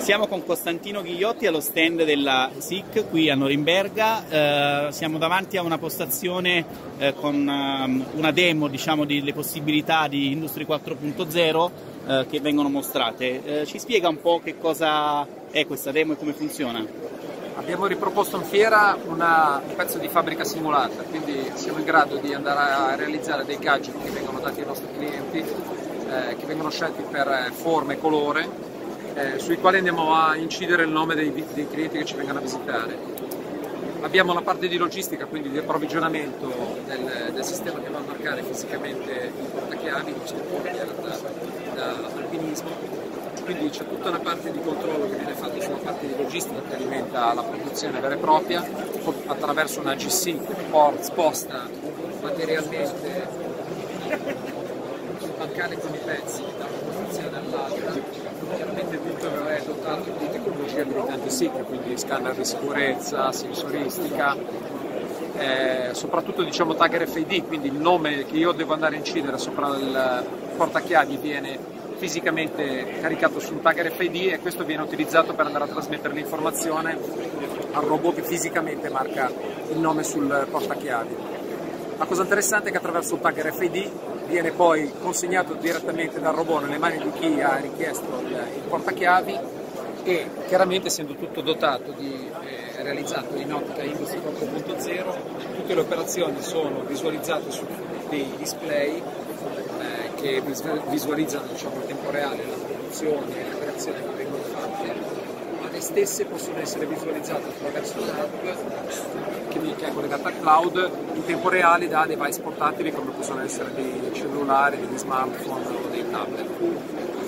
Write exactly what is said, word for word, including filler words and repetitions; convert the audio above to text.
Siamo con Costantino Ghigliotti allo stand della S I C qui a Norimberga. Eh, siamo davanti a una postazione eh, con um, una demo, diciamo, delle possibilità di Industry quattro punto zero eh, che vengono mostrate. Eh, ci spiega un po' che cosa è questa demo e come funziona? Abbiamo riproposto in fiera una, un pezzo di fabbrica simulata, quindi siamo in grado di andare a realizzare dei gadget che vengono dati ai nostri clienti, eh, che vengono scelti per forma e colore, eh, sui quali andiamo a incidere il nome dei, dei clienti che ci vengono a visitare. Abbiamo la parte di logistica, quindi di approvvigionamento del, del sistema che va a marcare fisicamente il portachiavi, che è da, da alpinismo. Quindi c'è tutta una parte di controllo che viene fatta sulla parte di logistica che alimenta la produzione vera e propria attraverso una G C che port, sposta materialmente sul bancale con i pezzi da una posizione all'altra. Chiaramente tutto è dotato di tecnologie abilitanti S I C, quindi scanner di sicurezza, sensoristica, eh, soprattutto diciamo tag R F I D, quindi il nome che io devo andare a incidere sopra il portachiavi viene fisicamente caricato su un tag R F I D e questo viene utilizzato per andare a trasmettere l'informazione al robot che fisicamente marca il nome sul portachiavi. La cosa interessante è che attraverso il tag R F I D viene poi consegnato direttamente dal robot nelle mani di chi ha richiesto il, il portachiavi e chiaramente, essendo tutto dotato di eh, realizzato in ottica Industry quattro punto zero, tutte le operazioni sono visualizzate su dei display che visualizzano, diciamo, in tempo reale la produzione e le operazioni che vengono fatte, ma le stesse possono essere visualizzate attraverso un'app che è collegata al cloud in tempo reale da device portatili come possono essere dei cellulari, degli smartphone o dei tablet.